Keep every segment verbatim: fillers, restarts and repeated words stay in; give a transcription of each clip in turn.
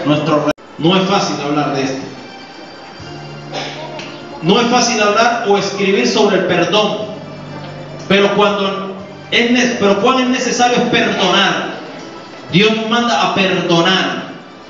nuestro rey. No es fácil hablar de esto. No es fácil hablar o escribir sobre el perdón, pero cuando es, pero cuán es necesario es perdonar. Dios nos manda a perdonar.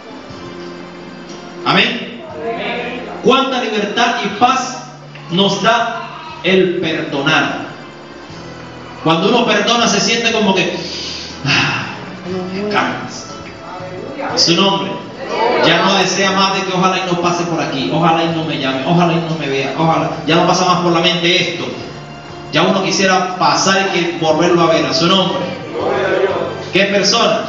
Amén. Cuánta libertad y paz nos da el perdonar. Cuando uno perdona se siente como que ah, calmas. Su nombre. Ya no desea más de que ojalá y no pase por aquí, ojalá y no me llame, ojalá y no me vea, ojalá. Ya no pasa más por la mente esto. Ya uno quisiera pasar y que volverlo a ver. A su nombre. ¿Qué persona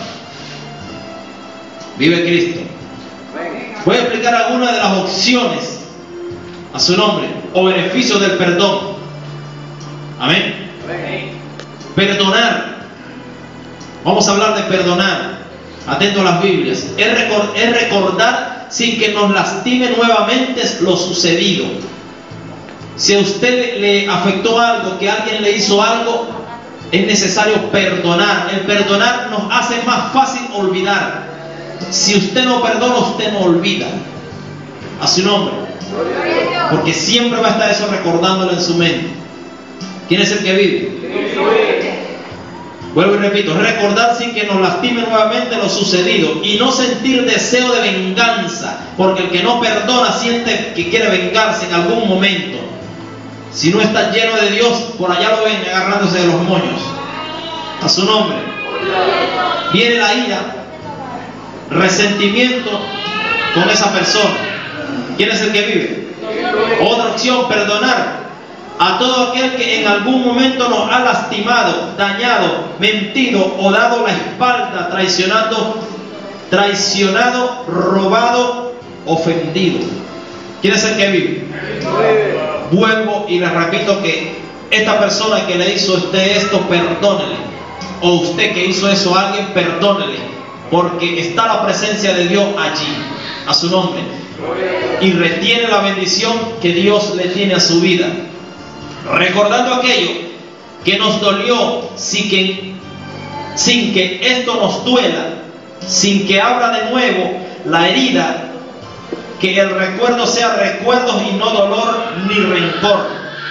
vive Cristo? Voy a explicar algunas de las opciones, a su nombre, o beneficios del perdón. Amén. Perdonar. Vamos a hablar de perdonar. Atento a las Biblias. Es, recor es recordar sin que nos lastime nuevamente lo sucedido. Si a usted le afectó algo, que alguien le hizo algo, es necesario perdonar. El perdonar nos hace más fácil olvidar. Si usted no perdona, usted no olvida. A su nombre. Porque siempre va a estar eso recordándolo en su mente. ¿Quién es el que vive? Vuelvo y repito, recordar sin que nos lastime nuevamente lo sucedido y no sentir deseo de venganza, porque el que no perdona siente que quiere vengarse en algún momento. Si no está lleno de Dios, por allá lo ven agarrándose de los moños. A su nombre. Viene la ira, resentimiento con esa persona. ¿Quién es el que vive? Otra opción, perdonar a todo aquel que en algún momento nos ha lastimado, dañado, mentido o dado la espalda, traicionando, traicionado, robado, ofendido. ¿Quién es el que vive? Vuelvo y les repito que esta persona que le hizo usted esto, perdónele. O usted que hizo eso a alguien, perdónele. Porque está la presencia de Dios allí, a su nombre. Y retiene la bendición que Dios le tiene a su vida. Recordando aquello que nos dolió, sin que, sin que esto nos duela, sin que abra de nuevo la herida, que el recuerdo sea recuerdos y no dolor ni rencor.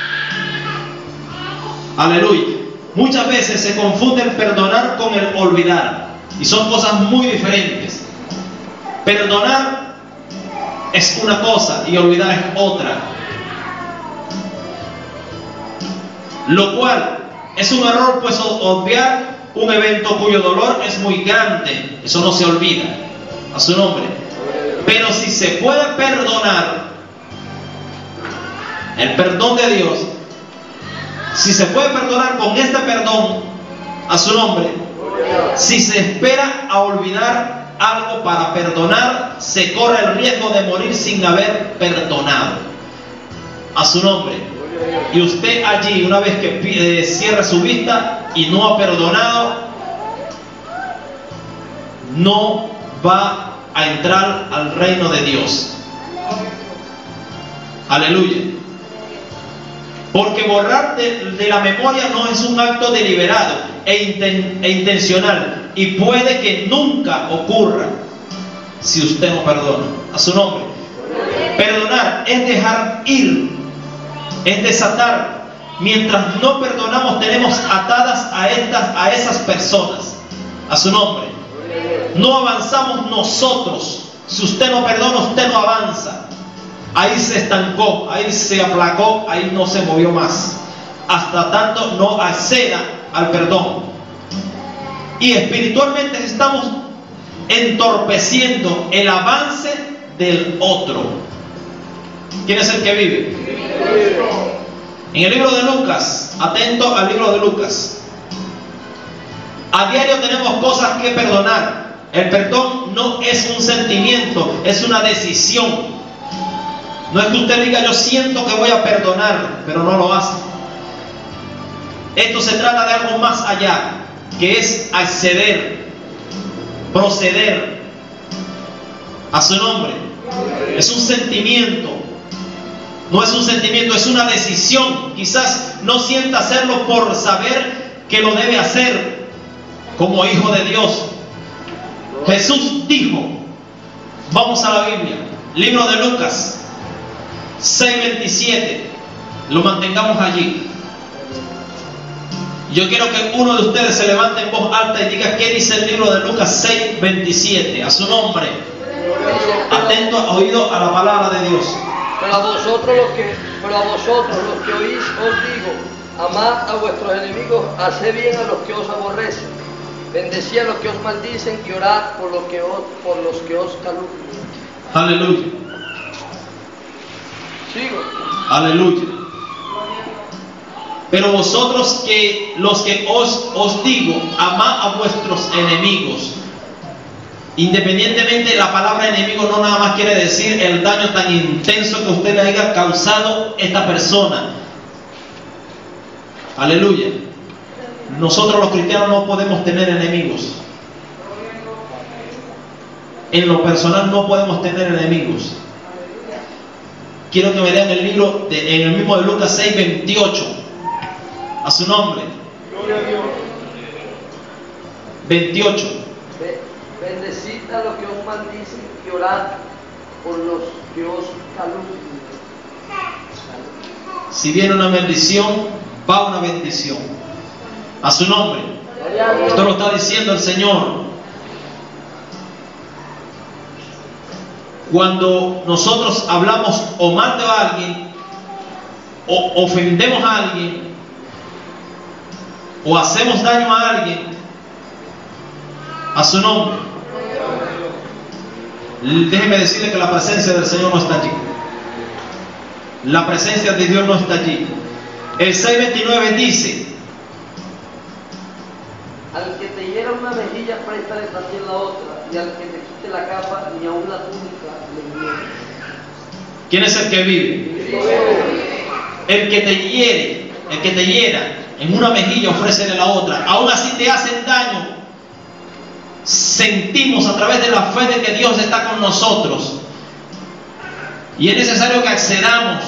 Aleluya. Muchas veces se confunde el perdonar con el olvidar, y son cosas muy diferentes. Perdonar es una cosa y olvidar es otra. Lo cual es un error, pues obviar un evento cuyo dolor es muy grande. Eso no se olvida. A su nombre. Pero si se puede perdonar, el perdón de Dios, si se puede perdonar con este perdón, a su nombre, si se espera a olvidar algo para perdonar, se corre el riesgo de morir sin haber perdonado. A su nombre. Y usted allí, una vez que eh, cierra su vista y no ha perdonado, no va a entrar al reino de Dios. Aleluya. Porque borrar de, de la memoria no es un acto deliberado e, inten, e intencional, y puede que nunca ocurra si usted no perdona. A su nombre. Perdonar es dejar ir, es desatar. Mientras no perdonamos, tenemos atadas a estas, a esas personas. A su nombre. No avanzamos nosotros. Si usted no perdona, usted no avanza. Ahí se estancó, ahí se aplacó, ahí no se movió más, hasta tanto no acceda al perdón. Y espiritualmente estamos entorpeciendo el avance del otro. ¿Quién es el que vive? En el libro de Lucas, atento al libro de Lucas. A diario tenemos cosas que perdonar. El perdón no es un sentimiento, es una decisión. No es que usted diga, yo siento que voy a perdonar, pero no lo hace. Esto se trata de algo más allá, que es acceder, proceder a su nombre. Es un sentimiento. No es un sentimiento, es una decisión. Quizás no sienta hacerlo por saber que lo debe hacer como hijo de Dios. Jesús dijo, Vamos a la Biblia. Libro de Lucas seis veintisiete. Lo mantengamos allí. Yo quiero que uno de ustedes se levante en voz alta y diga qué dice el libro de Lucas seis veintisiete. A su nombre. Atento, oído a la palabra de Dios. Pero a vosotros los que, pero a vosotros los que oís os digo, amad a vuestros enemigos, haced bien a los que os aborrecen, bendecid a los que os maldicen y orad por los que os, por los que os calumnian. Aleluya. Sigo. Aleluya. Pero vosotros que los que os, os digo, amad a vuestros enemigos. Independientemente, la palabra enemigo no nada más quiere decir el daño tan intenso que usted le haya causado a esta persona. Aleluya. Nosotros los cristianos no podemos tener enemigos. En lo personal no podemos tener enemigos. Quiero que me lean el libro, de, en el mismo de Lucas seis veintiocho. A su nombre. veintiocho. Bendecid a los que os maldicen y orad por los que os calumnian. Si viene una bendición, va una bendición. A su nombre. Esto lo está diciendo el Señor. Cuando nosotros hablamos o mal de alguien, o ofendemos a alguien, o hacemos daño a alguien, a su nombre, déjeme decirle que la presencia del Señor no está allí. La presencia de Dios no está allí. El seis veintinueve dice: al que te hiera una mejilla, préstale también la otra, y al que te quite la capa, ni aun la túnica le niegues. ¿Quién es el que vive? El que te hiere, el que te hiera en una mejilla, ofrécele la otra. Aún así te hacen daño, sentimos a través de la fe de que Dios está con nosotros, y es necesario que accedamos,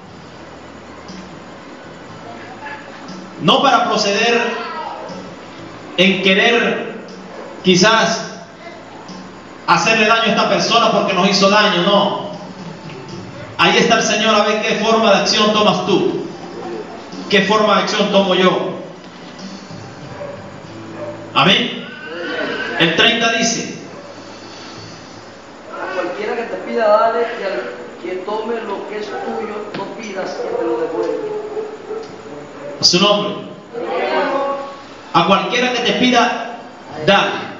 no para proceder en querer quizás hacerle daño a esta persona porque nos hizo daño, no. Ahí está el Señor a ver qué forma de acción tomas tú, qué forma de acción tomo yo. Amén. El treinta dice: a cualquiera que te pida dale, y al que tome lo que es tuyo no pidas que te lo devuelva. A su nombre. A cualquiera que te pida dale.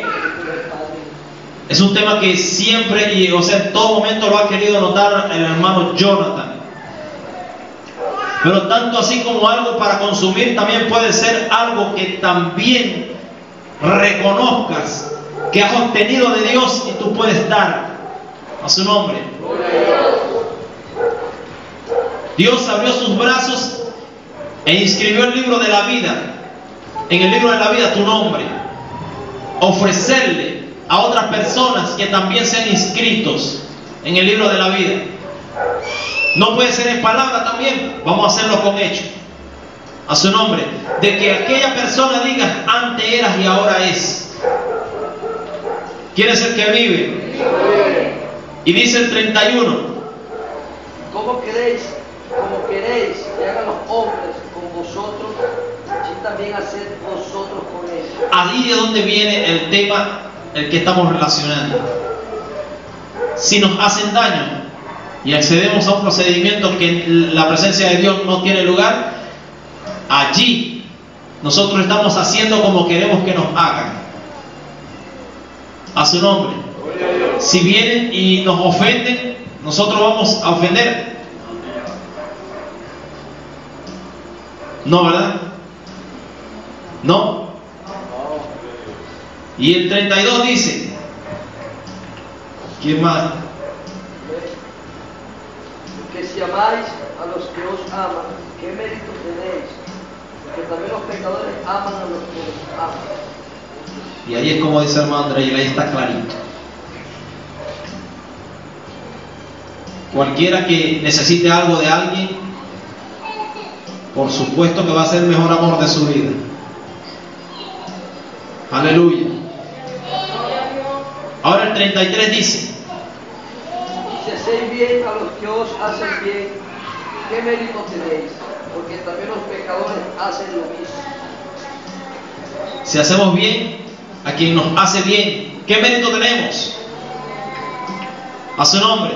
Es un tema que siempre, y o sea, en todo momento lo ha querido notar el hermano Jonathan. Pero tanto así como algo para consumir, también puede ser algo que también reconozcas que has obtenido de Dios y tú puedes dar. A su nombre. Dios abrió sus brazos e inscribió el libro de la vida, en el libro de la vida, tu nombre. Ofrecerle a otras personas que también sean inscritos en el libro de la vida. No puede ser en palabra también, vamos a hacerlo con hechos. A su nombre. De que aquella persona diga: antes eras y ahora es. ¿Quién es el que vive? Y dice el treinta y uno: ¿Cómo queréis, como queréis que hagan los hombres con vosotros, así también haced vosotros con ellos? Ahí de donde viene el tema el que estamos relacionando. Si nos hacen daño y accedemos a un procedimiento que la presencia de Dios no tiene lugar, allí nosotros estamos haciendo como queremos que nos hagan. A su nombre. Si vienen y nos ofenden, nosotros vamos a ofender. No, ¿verdad? No. Y el treinta y dos dice: ¿quién más? Que si amáis a los que os aman, ¿qué mérito tenéis? Porque también los pecadores aman a los que los aman. Y ahí es como dice el hermano André, y ahí está clarito. Cualquiera que necesite algo de alguien, por supuesto que va a ser el mejor amor de su vida. Aleluya. Ahora el treinta y tres dice: hacéis bien a los que os hacen bien, ¿qué mérito tenéis? Porque también los pecadores hacen lo mismo. Si hacemos bien a quien nos hace bien, ¿qué mérito tenemos? A su nombre.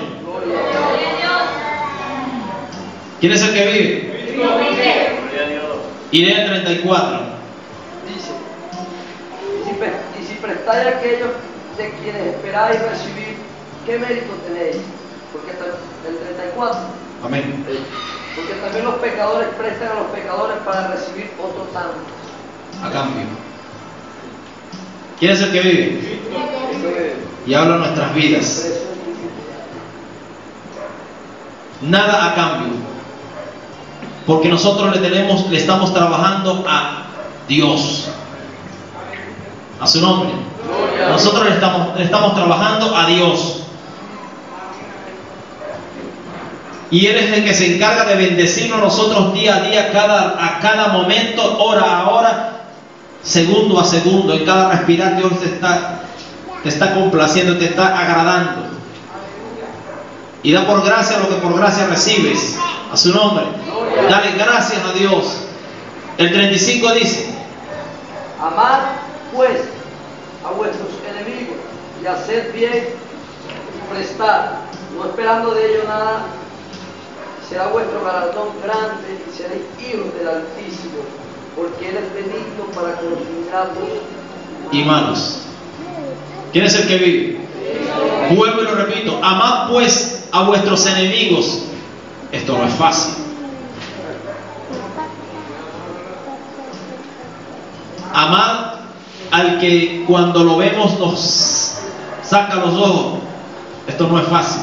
¿Quién es el que vive? Iré al treinta y cuatro. Dice, y si, pre y si prestáis a aquellos de quienes esperáis recibir, ¿qué mérito tenéis? Porque el treinta y cuatro. Amén. Porque también los pecadores prestan a los pecadores para recibir otro tanto. A cambio. ¿Quién es el que vive? Y habla nuestras vidas. Nada a cambio. Porque nosotros le tenemos, le estamos trabajando a Dios. A su nombre. Nosotros le estamos, le estamos trabajando a Dios. Y Él es el que se encarga de bendecirnos nosotros día a día, cada, a cada momento, hora a hora, segundo a segundo. En cada respirar Dios te está, te está complaciendo, te está agradando. Y da por gracia lo que por gracia recibes. A su nombre. Dale gracias a Dios. El treinta y cinco dice: amad pues a vuestros enemigos y haced bien y prestad, no esperando de ello nada. Será vuestro galardón grande y seréis hijos del Altísimo, porque Él es benigno para con los ingratos y malos. ¿Quién es el que vive? Vuelvo y lo repito: amad pues a vuestros enemigos. Esto no es fácil. Amad al que cuando lo vemos nos saca los ojos. Esto no es fácil.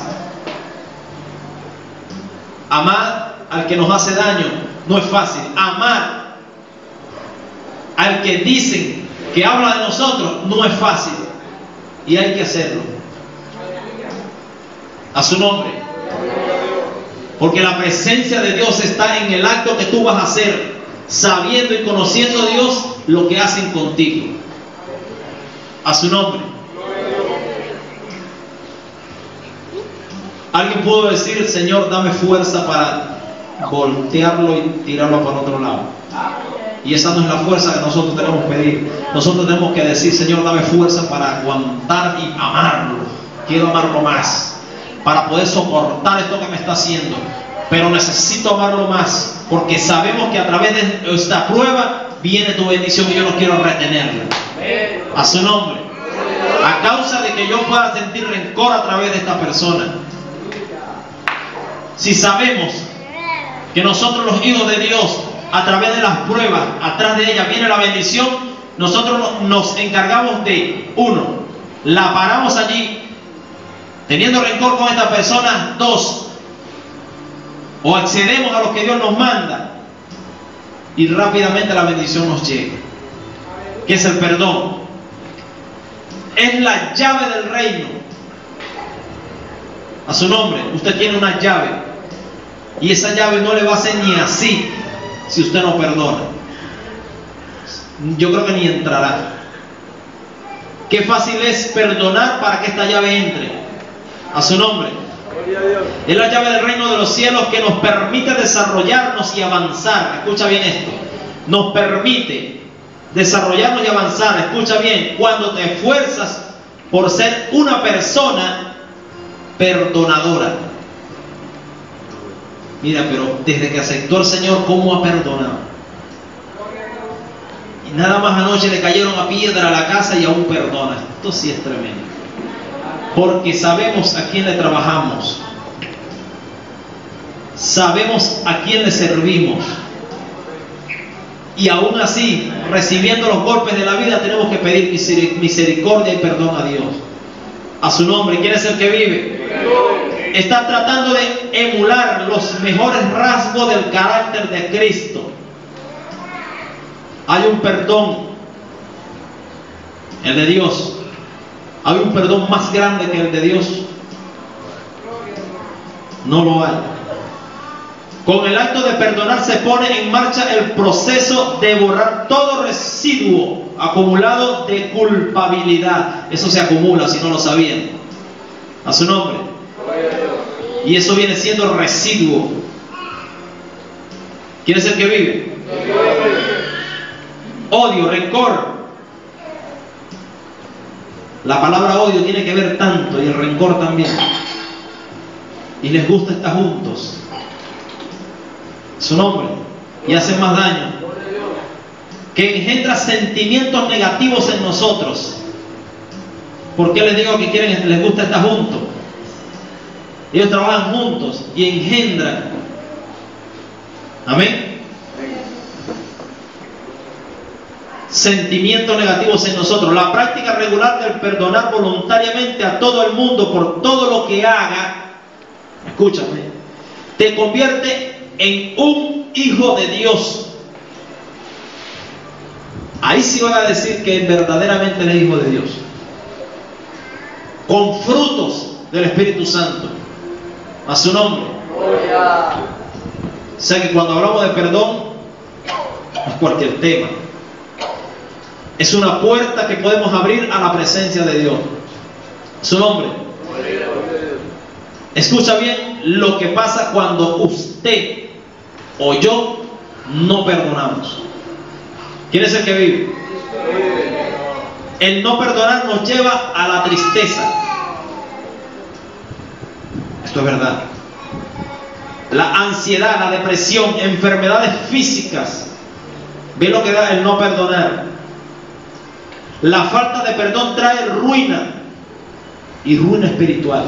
Amar al que nos hace daño no es fácil. Amar al que dicen que habla de nosotros no es fácil. Y hay que hacerlo. A su nombre. Porque la presencia de Dios está en el acto que tú vas a hacer, sabiendo y conociendo a Dios lo que hacen contigo. A su nombre. Alguien pudo decir: Señor, dame fuerza para voltearlo y tirarlo para otro lado. Y esa no es la fuerza que nosotros tenemos que pedir. Nosotros tenemos que decir: Señor, dame fuerza para aguantar y amarlo. Quiero amarlo más, para poder soportar esto que me está haciendo. Pero necesito amarlo más, porque sabemos que a través de esta prueba viene tu bendición y yo no quiero retenerla. A su nombre. A causa de que yo pueda sentir rencor a través de esta persona. Si sabemos que nosotros los hijos de Dios, a través de las pruebas, atrás de ellas viene la bendición, nosotros nos encargamos de, uno, la paramos allí teniendo rencor con esta persona. Dos, o accedemos a lo que Dios nos manda y rápidamente la bendición nos llega, que es el perdón. Es la llave del reino. A su nombre. Usted tiene una llave y esa llave no le va a hacer ni así si usted no perdona. Yo creo que ni entrará. Qué fácil es perdonar para que esta llave entre. A su nombre. Es la llave del reino de los cielos que nos permite desarrollarnos y avanzar. Escucha bien esto. Nos permite desarrollarnos y avanzar. Escucha bien. Cuando te esfuerzas por ser una persona perdonadora. Mira, pero desde que aceptó al Señor, ¿cómo ha perdonado? Y nada más anoche le cayeron a piedra a la casa y aún perdona. Esto sí es tremendo. Porque sabemos a quién le trabajamos. Sabemos a quién le servimos. Y aún así, recibiendo los golpes de la vida, tenemos que pedir misericordia y perdón a Dios. A su nombre. ¿Quién es el que vive? Está tratando de emular los mejores rasgos del carácter de Cristo. Hay un perdón, el de Dios. ¿Hay un perdón más grande que el de Dios? No lo hay. Con el acto de perdonar se pone en marcha el proceso de borrar todo residuo acumulado de culpabilidad. Eso se acumula, si no lo sabían. A su nombre. Y eso viene siendo residuo. ¿Quién es el que vive? Odio, rencor. La palabra odio tiene que ver tanto, y el rencor también. Y les gusta estar juntos. Su nombre. Y hacen más daño. Que engendra sentimientos negativos en nosotros. ¿Por qué les digo que quieren, les gusta estar juntos? Ellos trabajan juntos y engendran. Amén. Sentimientos negativos en nosotros. La práctica regular del perdonar voluntariamente a todo el mundo por todo lo que haga, escúchame, te convierte en un hijo de Dios. Ahí sí van a decir que verdaderamente eres hijo de Dios, con frutos del Espíritu Santo. A su nombre. O sea que cuando hablamos de perdón, no es cualquier tema. Es una puerta que podemos abrir a la presencia de Dios. A su nombre. Escucha bien lo que pasa cuando usted o yo no perdonamos. ¿Quién es el que vive? El no perdonar nos lleva a la tristeza. Esto es verdad. La ansiedad, la depresión, enfermedades físicas. Ve lo que da el no perdonar. La falta de perdón trae ruina y ruina espiritual.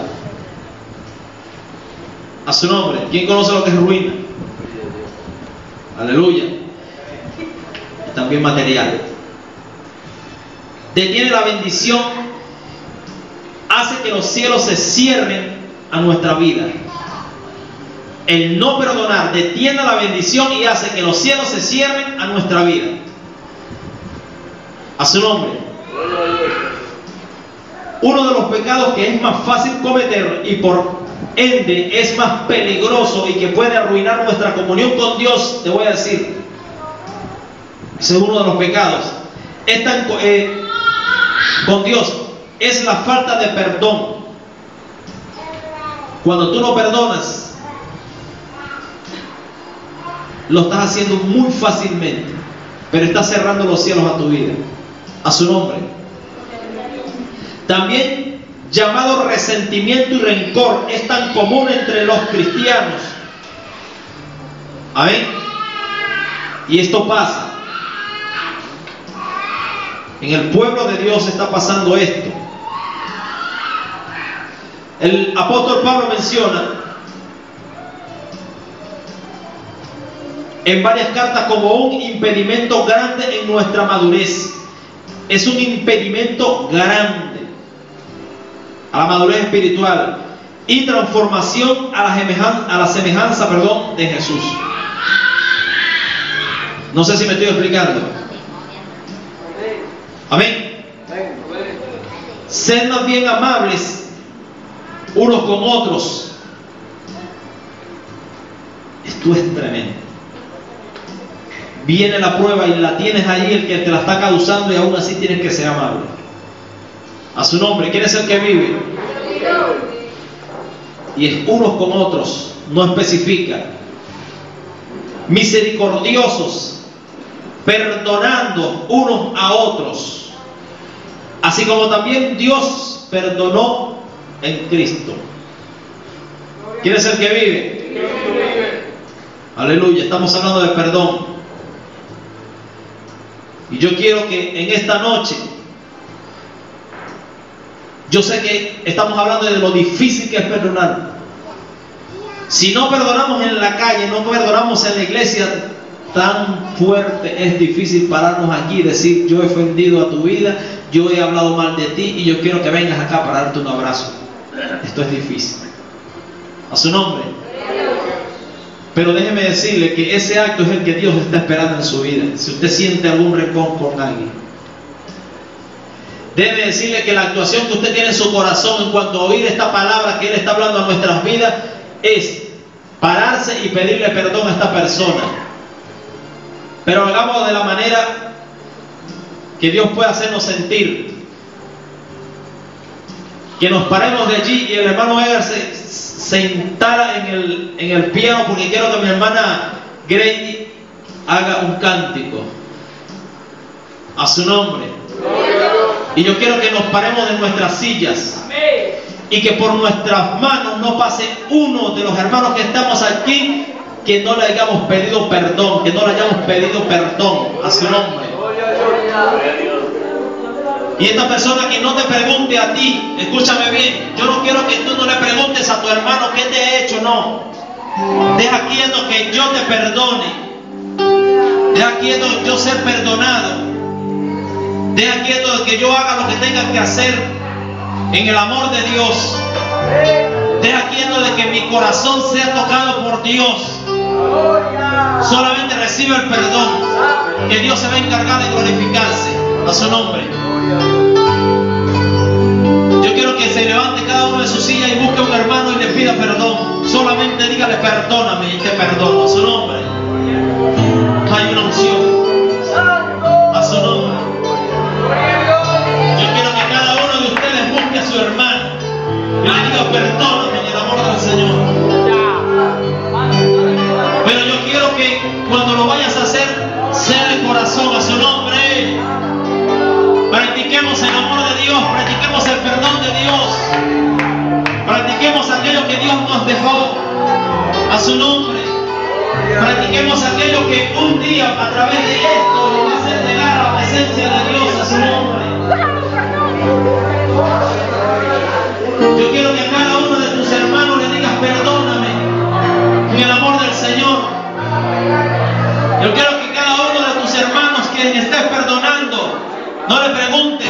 A su nombre. ¿Quién conoce lo que es ruina? Aleluya. Y también material. Detiene la bendición, hace que los cielos se cierren a nuestra vida. El no perdonar detiene la bendición y hace que los cielos se cierren a nuestra vida. A su nombre. Uno de los pecados que es más fácil cometer y por ende es más peligroso y que puede arruinar nuestra comunión con Dios, te voy a decir, ese es uno de los pecados, es tan, eh, con Dios, es la falta de perdón. Cuando tú no perdonas, lo estás haciendo muy fácilmente, pero estás cerrando los cielos a tu vida. A su nombre. También llamado resentimiento y rencor es tan común entre los cristianos. Amén. Y esto pasa. En el pueblo de Dios está pasando esto. El apóstol Pablo menciona en varias cartas como un impedimento grande en nuestra madurez. Es un impedimento grande a la madurez espiritual y transformación a la semejanza, a la semejanza perdón, de Jesús. No sé si me estoy explicando. Amén. Sed más bien amables unos con otros. Esto es tremendo. Viene la prueba y la tienes allí, el que te la está causando, y aún así tienes que ser amable. A su nombre. ¿Quién es el que vive? Y es unos con otros, no especifica. Misericordiosos, perdonando unos a otros, así como también Dios perdonó en Cristo. ¿Quién es el que vive? Aleluya. Estamos hablando de perdón. Y yo quiero que en esta noche, yo sé que estamos hablando de lo difícil que es perdonar. Si no perdonamos en la calle, no perdonamos en la iglesia, tan fuerte es difícil pararnos aquí y decir: yo he ofendido a tu vida, yo he hablado mal de ti y yo quiero que vengas acá para darte un abrazo. Esto es difícil. A su nombre. Pero déjeme decirle que ese acto es el que Dios está esperando en su vida. Si usted siente algún rencor con alguien, déjeme decirle que la actuación que usted tiene en su corazón en cuanto a oír esta palabra que Él está hablando a nuestras vidas es pararse y pedirle perdón a esta persona. Pero hagamos de la manera que Dios pueda hacernos sentir. Que nos paremos de allí y el hermano Edgar se, se instala en el, en el piano porque quiero que mi hermana Grady haga un cántico a su nombre. Y yo quiero que nos paremos de nuestras sillas y que por nuestras manos no pase uno de los hermanos que estamos aquí que no le hayamos pedido perdón, que no le hayamos pedido perdón a su nombre. Y esta persona que no te pregunte a ti, escúchame bien, yo no quiero que tú no le preguntes a tu hermano qué te he hecho, no. Deja quieto que yo te perdone. Deja quieto yo ser perdonado. Deja quieto que yo haga lo que tenga que hacer en el amor de Dios. Deja quieto de que mi corazón sea tocado por Dios. Solamente recibe el perdón, que Dios se va a encargar de glorificarse a su nombre. Yo quiero que se levante cada uno de sus sillas y busque a un hermano y le pida perdón. Solamente dígale perdóname y te perdono a su nombre. Hay una unción a su nombre. Yo quiero que cada uno de ustedes busque a su hermano y le diga perdóname en el amor del Señor. Pero yo quiero que cuando lo vayas a hacer sea de corazón a su nombre. Practiquemos el amor de Dios, practiquemos el perdón de Dios, practiquemos aquello que Dios nos dejó a su nombre, practiquemos aquello que un día a través de esto nos va a hacer llegar a la presencia de Dios a su nombre. Yo quiero que a cada uno de tus hermanos le digas perdóname en el amor del Señor. Yo quiero que cada uno de tus hermanos que estés perdonando no le preguntes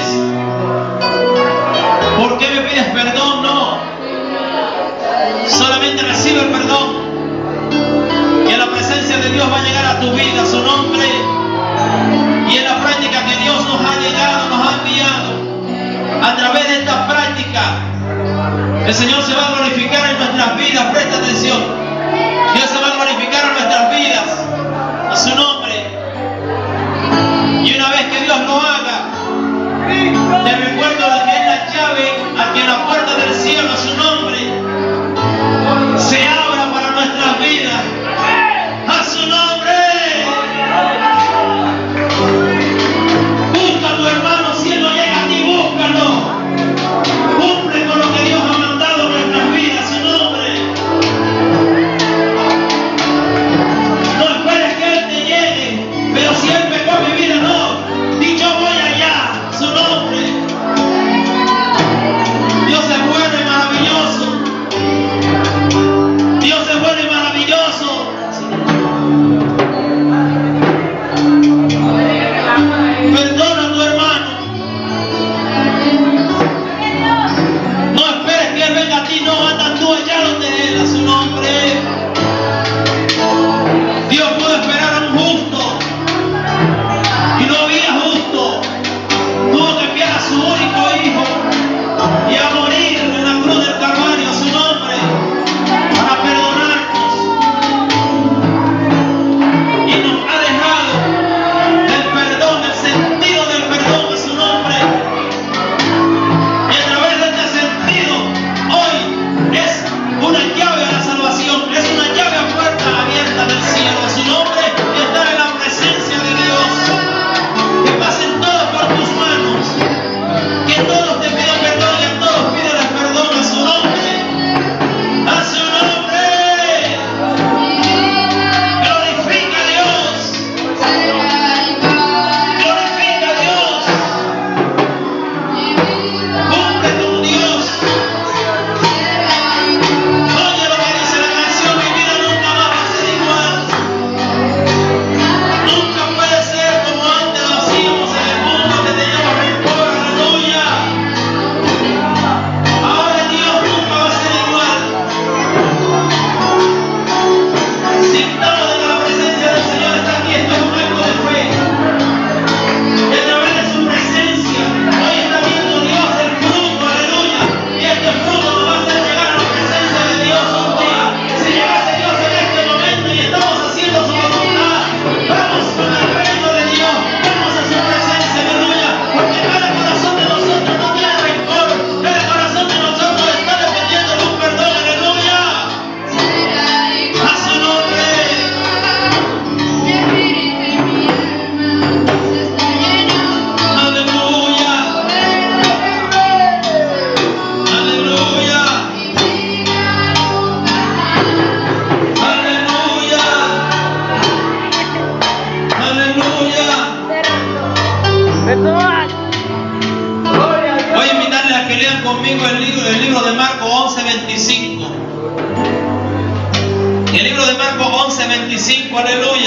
¿por qué me pides perdón? No. Solamente recibe el perdón. Y la presencia de Dios va a llegar a tu vida, a su nombre. Y en la práctica que Dios nos ha llegado, nos ha enviado, a través de esta práctica, el Señor se va a glorificar en nuestras vidas. Presta atención. Dios se va a glorificar en nuestras vidas, a su nombre. Y una vez que Dios lo haga, te recuerdo de que es la llave a que la puerta del cielo a su nombre se abra para nuestras vidas. A su nombre. Busca a tu hermano, si él no llega a ti, búscalo. Cumple con lo que Dios ha mandado en nuestras vidas, a su nombre. No esperes que él te llegue, pero si él pecó mi vida, no. Di yo voy allá, a su nombre. Dios es bueno y maravilloso. once veinticinco. El libro de Marcos once veinticinco, aleluya.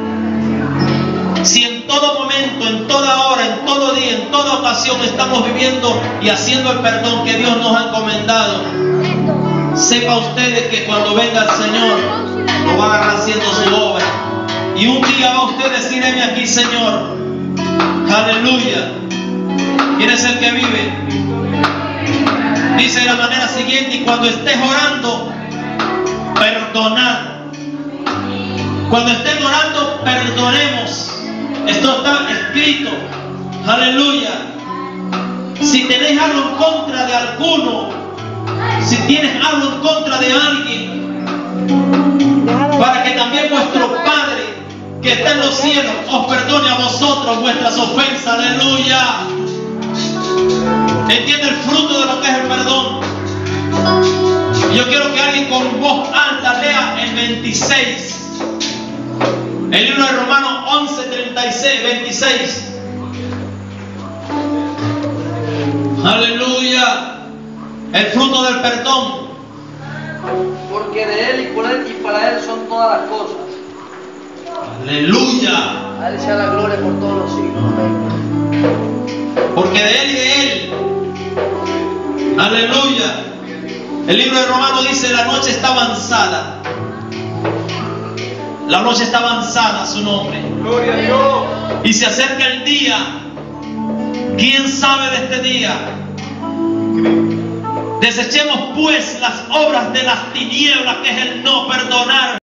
Si en todo momento, en toda hora, en todo día, en toda ocasión estamos viviendo y haciendo el perdón que Dios nos ha encomendado, sepa ustedes que cuando venga el Señor lo va a agarrar haciendo su obra. Y un día va usted a decir: heme aquí, Señor. Aleluya. ¿Quién es el que vive? Dice de la manera siguiente: y cuando estés orando, perdonad. Cuando estén orando, perdonemos. Esto está escrito. Aleluya. Si tenés algo en contra de alguno, si tienes algo en contra de alguien, para que también vuestro Padre que está en los cielos os perdone a vosotros vuestras ofensas. Aleluya. Entiende el fruto de lo que es el perdón. Yo quiero que alguien con voz alta lea el veintiséis. El libro de Romanos once, treinta y seis, veintiséis. Aleluya. El fruto del perdón. Porque de Él y por Él y para Él son todas las cosas. Aleluya. A Él sea la gloria por todos los siglos. Amén. Porque de Él y de Él. Aleluya. El libro de Romanos dice: la noche está avanzada. La noche está avanzada, su nombre. Gloria a Dios. Y se acerca el día. ¿Quién sabe de este día? Desechemos pues las obras de las tinieblas, que es el no perdonar.